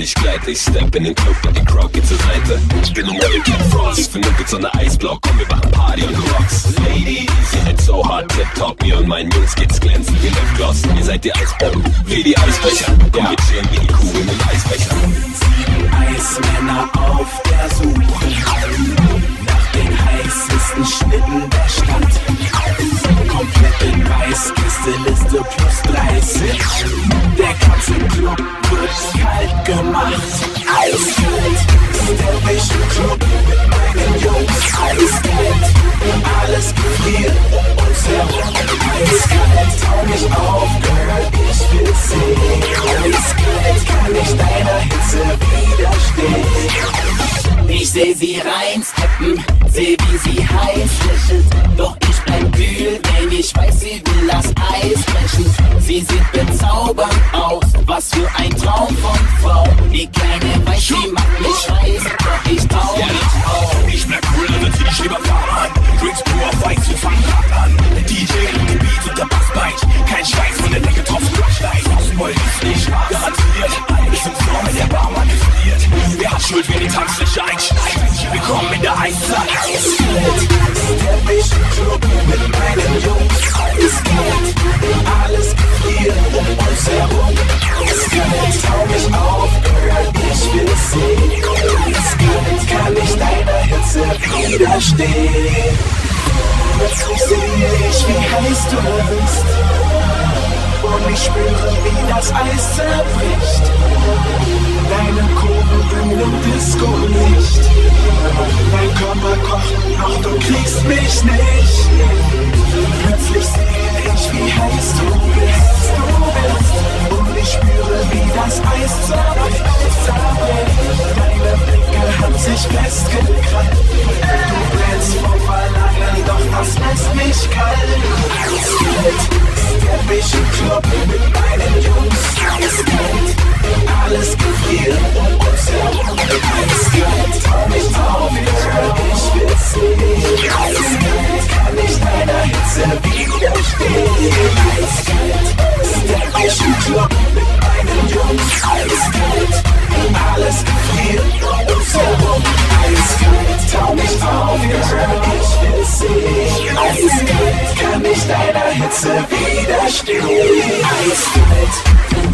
ich gleit, ich step in den Club und die Crowd geht zur Seite. Ich bin American Frost, für Nuggets und eine Eisblock, komm, wir machen Party und du rockst. Ladies, ihr seid so hart, tip-top, mir und meinen Jungs geht's glänzend wie Lipgloss. Ihr seid die Eisbomben, wie die Eisbecher, komm, wir chillen wie die Kugeln im Eisbecher. 7 Eismänner auf der Suche nach den heißesten Schnitten der Stadt. Komplett in Weiß, Gästeliste plus 30. Der Katzenclub wird kalt gemacht. Eiskalt, der Club mit meinen Jungs. Eiskalt, alles gefriert um uns herum. Eiskalt, tau mich auf, Girl, ich will sehen. Eiskalt, kann ich deiner Hitze widerstehen. Ich seh sie reinsteppen, seh wie sie heiß lächelt. Doch ich bleib kühl, denn ich weiß, sie will das Eis brechen. Sie sieht bezaubernd aus, was für ein Traum von Frau. Die kleine Weiß, die macht mich heiß, doch ich trau mich auf. Ich bleib cool, also zieh dich lieber fahren. Drinks pur auf Weiß, wir fangen grad an. Der DJ und die Beat und der Bassbite. Kein Scheiß von der Decke getroffen, Flashlight. Außenboy ist nicht garantiert. Wir sind so mit der Barmann gefriert. Wer hat Schuld, wer die Tanzfläche einschneidet? Willkommen in der Eiszeit. Eiskalt, der Club mit meinen Jungs. Eiskalt, alles gefriert um uns herum. Eiskalt, tau mich auf, Girl, ich will sehen. Eiskalt, kann ich deiner Hitze widerstehen. Plötzlich sehe ich, wie heiß du bist. Und ich spüre, wie das Eis zerbricht. Deine Kurven im Disco-Licht. Mein Körper kocht noch, du kriegst mich nicht. Plötzlich sehe ich, wie heiß du bist. Und ich spüre, wie das Eis zerbricht. Deine Blicke haben sich festgekrallt. Du brennst vor Verlangen, doch das lässt mich kalt. Eiskalt, der Club mit meinen Jungs. Eiskalt, alles gefriert um uns herum. Eiskalt, trau mich auf, Girl, ich will sehen. Eiskalt, kann ich deiner Hitze widerstehen. Eiskalt, der Club mit meinen Jungs. Eiskalt, alles gefriert um uns herum. Eiskalt, trau mich auf, Girl, ich will sehen. Eiskalt, kann ich deiner Hitze widerstehen. Eiskalt,